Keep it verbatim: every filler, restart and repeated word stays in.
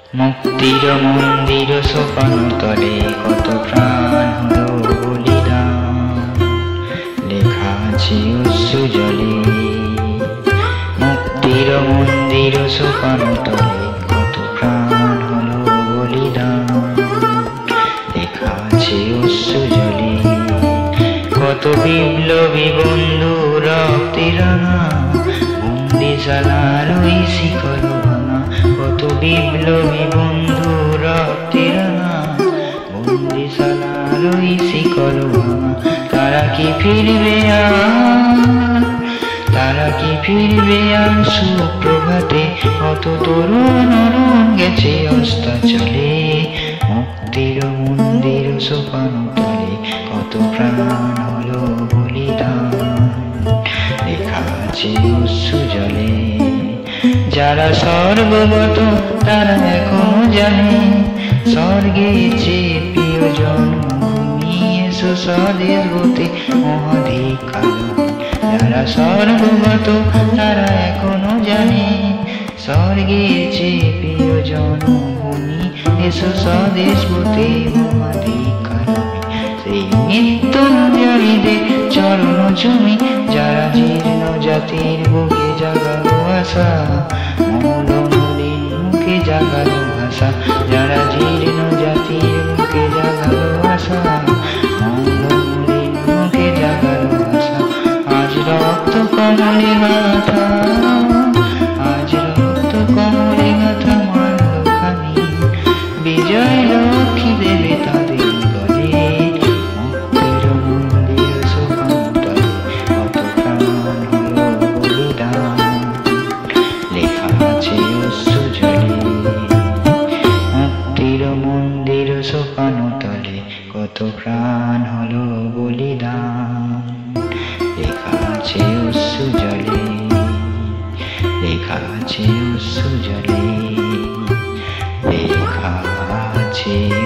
মুক্তির মন্দির সোপান তলে কত প্রাণ হলো বলিদান, লেখা আছে অশ্রু জলে। মুক্তির মন্দির সোপান তলে কত প্রাণ হলো বলিদান, লেখা আছে অশ্রু জলে। কত বিপ্লবী বন্ধু রক্তে রাঙা, বন্দিশালার ওই শিকল ভাঙা। কত বিপ্লবী বন্ধু রক্তে রাঙা, বন্দিশালার ওই শিকল ভাঙা। তারা কি ফিরবে আর, তারা কি ফিরবে আর সুপ্রভাতে? কত তরুণ অরুণ গেছে অস্তাচলে। মুক্তির মন্দির সোপান তলে কত প্রাণ হলো বলিদান, লেখা আছে অশ্রু জলে। যারা স্বর্গগত তারা এখনো জানে, স্বর্গে চেয়ে প্রিয় জন্মভূমি এসো স্বদেশ গতে মহাধিকার। যারা স্বর্গগত তারা এখনো জানে, স্বর্গে চেয়ে প্রিয় জন্মভূমি এসো স্বদেশ গতে মহাধিকার। সেই নিত্য নজরীদের চরণ চুমি, যারা জীর্ণ জাতির বুকে জাগালো আশা, মৌল নদীর মুখে জাগালো ভাষা। যারা জীর্ণ জাতির বুকে জাগালো আশা, মৌল নদীর মুখে জাগালো ভাষা। আজ রক্ত কমলে গাথা, আজ রক্ত কমলে গাথা মারল খানি, বিজয় লক্ষ্মী দেবে তাদের গলে। মুক্তির মন্দির সোপান তলে কত প্রাণ হলো বলিদান, লেখা আছে অশ্রু জলে। মুক্তির মন্দির সোপান তলে কত প্রাণ হলো বলিদান, লেখা আছে অশ্রু জলে, লেখা আছে অশ্রু জলে, লেখা আছে।